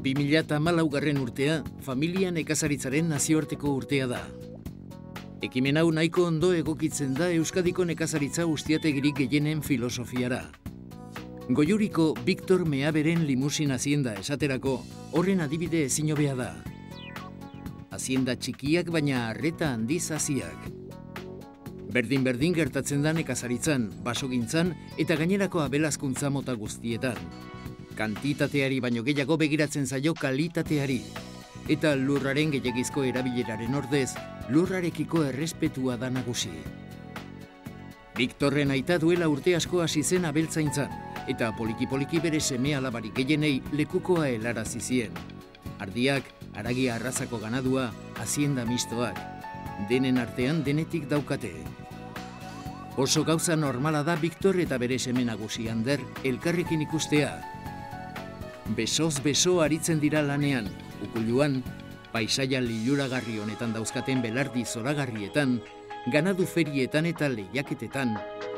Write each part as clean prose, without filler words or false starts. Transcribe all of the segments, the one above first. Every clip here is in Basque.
2014 urtea, familia nekazaritzaren nazioarteko urtea da. Ekimen hau nahiko ondo egokitzen da Euskadiko nekazaritza ustiategirik gehienen filosofiara. Goiuriko Victor Meaberen limusin hazienda esaterako horren adibide ezin hobea da. Hazienda txikiak baina arreta handiz haziak. Berdin-berdin gertatzen da nekazaritzan, basogintzan eta gainerako abelazkuntza mota guztietan. Kantitateari baino gehiago begiratzen zaio kalitateari. Eta lurraren gehiagizko erabileraren ordez, lurrarekiko errespetua da nagusi. Victorren aita duela urte asko hasi zen abeltzaintzan, eta poliki-poliki bere seme-alabarik gehienei lekukoa helarazi zien. Ardiak, haragia arrazako ganadua, hazienda mistoak. Denen artean denetik daukate. Oso gauza normala da Victor eta bere seme nagusi Ander elkarrekin ikustea. Besoz beso aritzen dira lanean, ukuluan, paisaia liluragarri honetan dauzkaten belardi zoragarrietan, ganadu ferietan eta lehiaketetan.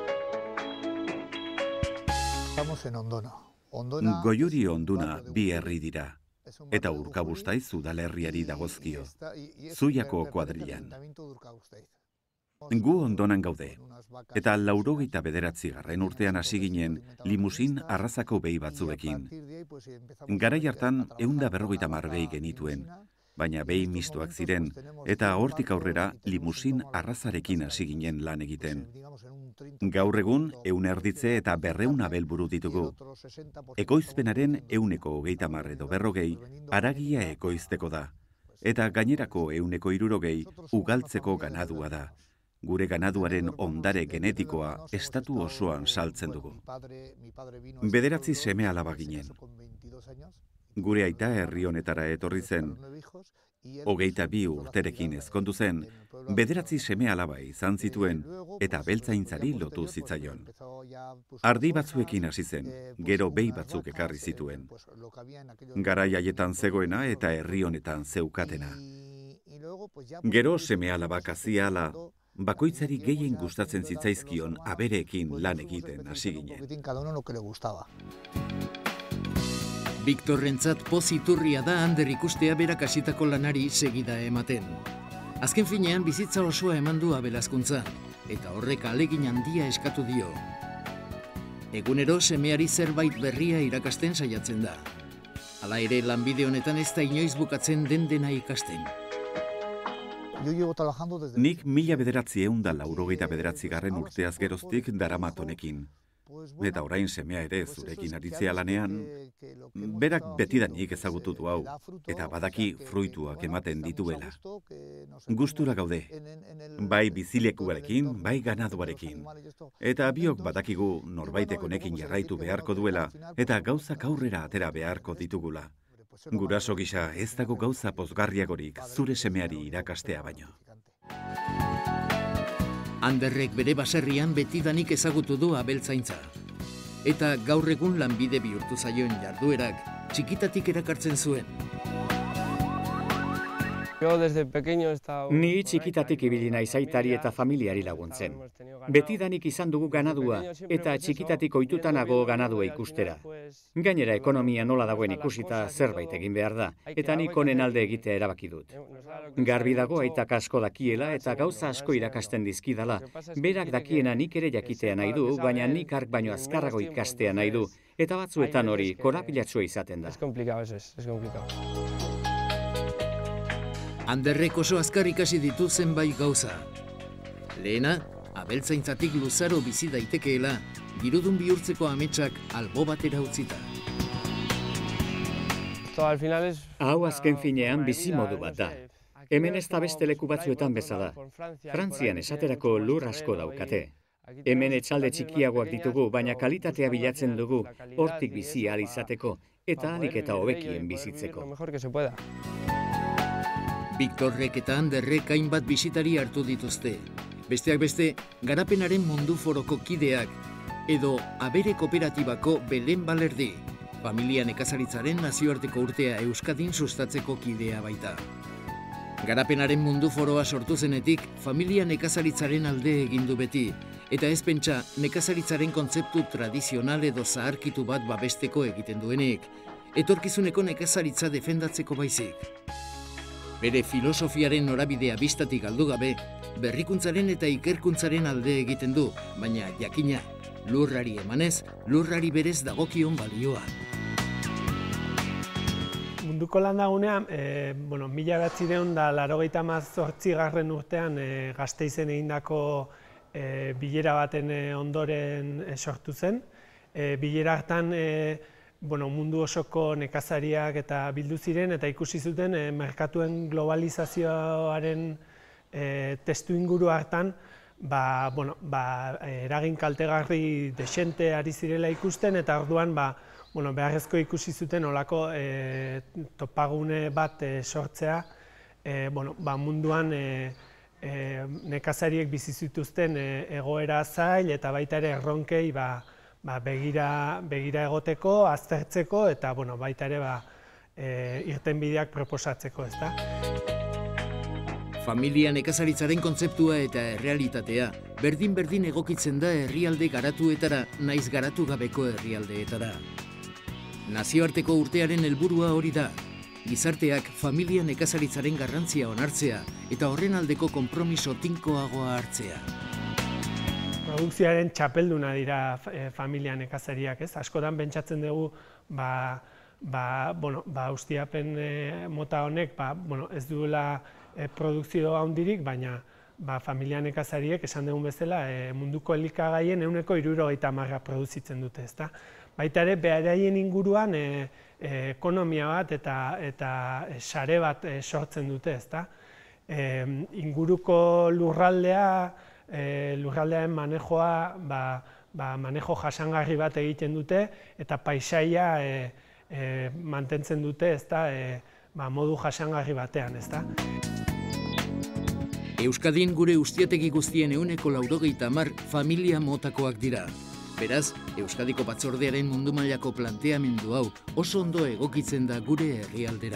Goiuri Onduna bi herri dira, eta Urkabustaiz udalerriari dagozkio, Zuiako kuadrilan. Gu Ondonan gaude, eta 89. urtean hasi ginen limusin arrazako behi batzuekin. Garai hartan 150 behi genituen, baina behi mistoak ziren, eta hortik aurrera limusin arrazarekin hasi ginen lan egiten. Gaur egun 100 erditze eta 200 abelburu ditugu. Ekoizpenaren 130 edo 40 haragia ekoizteko da, eta gainerako 160 ugaltzeko ganadua da. Gure ganaduaren ondare genetikoa estatu osoan saltzen dugu. 9 seme-alaba ginen. Gure aita herri honetara etorri zen, 22 urterekin ezkondu zen, 9 seme-alaba izan zituen eta abeltzaintzari lotu zitzaion. Ardi batzuekin hasi zen, gero behi batzuk ekarri zituen. Garai haietan zegoena eta herri honetan zeukatena. Gero seme-alabak hazia ala, bakoitzari gehien gustatzen zitzaizkion abereekin lan egiten hasi ginen. Victorrentzat poziturria da Ander ikustea berak hasitako lanari segida ematen. Azken finean bizitza osoa eman du abelazkuntza, eta horrek ahalegin handia eskatu dio. Egunero semeari zerbait berria irakasten saiatzen da. Hala ere lanbide honetan ez da inoiz bukatzen dena ikasten. Nik 1989 urteaz geroztik daramat honekin. Eta orain semea ere zurekin aritzea lanean, berak betidanik ezagutu du hau, eta badaki fruituak ematen dituela. Gustura gaude, bai bizilekuarekin, bai ganaduarekin. Eta biok badakigu norbaitek honekin jarraitu beharko duela, eta gauzak aurrera atera beharko ditugula. Guraso gisa ez dago gauza pozgarriagorik zure semeari irakastea baino. Anderrek bere baserrian betidanik ezagutu du abeltzaintza. Eta gaur egun lanbide bihurtu zaion jarduerak txikitatik erakartzen zuen. Ni txikitatik ibili naiz aitari eta familiari laguntzen. Betidanik izan dugu ganadua eta txikitatik ohituta nago ganadua ikustera. Gainera ekonomia nola dagoen ikusita zerbait egin behar da, eta nik honen alde egitea erabaki dut. Garbi dago aitak asko dakiela eta gauza asko irakasten dizkidala. Berak dakiena nik ere jakitea nahi du, baina nik ark baino azkarrago ikastea nahi du, eta batzuetan hori korapilatsua izaten da. Anderrek oso azkar ikasi ditu zenbait gauza. Lehena, abeltzaintzatik luzaro bizi daitekeela, dirudun bihurtzeko ametsak albo batera utzita. Hau azken finean bizimodu bat da. Hemen ez da beste leku batzuetan bezala. Frantzian esaterako lur asko daukate. Hemen etxalde txikiagoak ditugu, baina kalitatea bilatzen dugu, hortik bizi ahal izateko, eta ahalik eta hobekien bizitzeko. Victorrek eta Anderrek hainbat bisitari hartu dituzte. Besteak beste, Garapenaren Mundu Foroko kideak, edo Abere Kooperatibako Belen Balerdi, familia nekazaritzaren nazioarteko urtea Euskadin sustatzeko kidea baita. Garapenaren Mundu Foroa sortu zenetik, familia nekazaritzaren alde egindu beti, eta ez pentsa nekazaritzaren kontzeptu tradizional edo zaharkitu bat babesteko egiten duenik, etorkizuneko nekazaritza defendatzeko baizik. Bere filosofiaren norabidea bistatik galdu gabe, berrikuntzaren eta ikerkuntzaren alde egiten du, baina jakina, lurrari emanez, lurrari berez dagokion balioa. Munduko landagunean, 1988 urtean Gasteizen egindako bilera baten ondoren sortu zen. Bilera hartan mundu osoko nekazariak eta bildu ziren eta ikusi zuten merkatuen globalizazioaren testu inguru hartan eragin kaltegarri desente ari zirela ikusten eta orduan beharrezko ikusi zuten olako topagune bat sortzea munduan nekazariek bizi zituzten egoera zail eta baita ere erronkei begira egoteko, aztertzeko eta baita ere irtenbideak proposatzeko, ezta? Familia nekazaritzaren kontzeptua eta errealitatea berdin-berdin egokitzen da herrialde garatuetara, naiz garatu gabeko herrialdeetara. Nazioarteko urtearen helburua hori da, gizarteak familia nekazaritzaren garrantzia onartzea eta horren aldeko konpromiso tinkoagoa hartzea. Produkzioaren txapelduna dira familia nekazariak, ez? Askotan pentsatzen dugu ustiapen mota honek ez duela produkzio handirik, baina familia nekazariek esan dugun bezala munduko elikagaien 70% produzitzen dute, ezta? Baita ere, beraien inguruan ekonomia bat eta sare bat sortzen dute, ezta? Inguruko lurraldearen manejoa, manejo jasangarri bat egiten dute eta paisaia mantentzen dute, ezta? Modu jasangarri batean, ezta? Euskadin gure ustiategi guztien 80% familia motakoak dira. Beraz, Euskadiko Batzordearen mundu mailako planteamendu hau oso ondo egokitzen da gure herrialdera.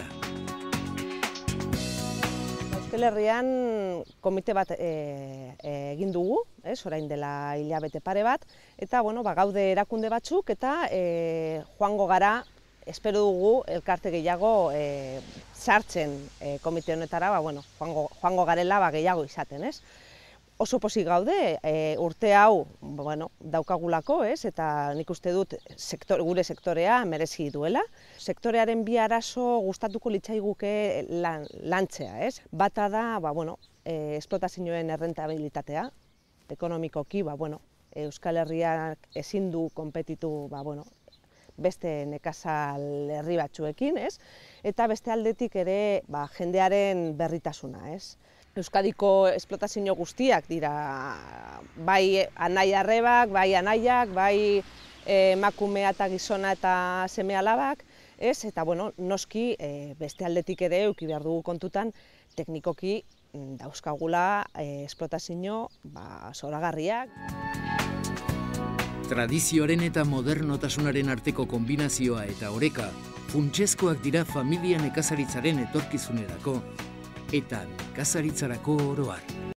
Euskal Herrian komite bat egin dugu, orain dela hilabete pare bat, eta gaude erakunde batzuk eta joango gara, espero dugu elkarte gehiago sartzen komite honetara, joango garela gehiago izaten, ez? Oso pozik gaude, urte hau daukagulako, eta nik uste dut gure sektorea merezi duela. Sektorearen bi arazo gustatuko litzaiguke lantzea, ez? Bata da, esplotazioen errentabilitatea, ekonomikoki, Euskal Herriak ezin du konpetitu, beste nekazal herri batzuekin, ez? Eta beste aldetik ere, jendearen berritasuna, ez? Euskadiko esplotazio guztiak dira, bai anai-arrebak, bai anaiak, bai emakumea eta gizona eta seme-alabak, ez? Eta, noski, beste aldetik ere eduki behar dugu kontutan, teknikoki dauzkagula esplotazio zoragarriak. Tradizioaren eta modernotasunaren arteko kombinazioa eta oreka funtsezkoak dira familia nekazaritzaren etorkizunerako eta nekazaritzarako oro har.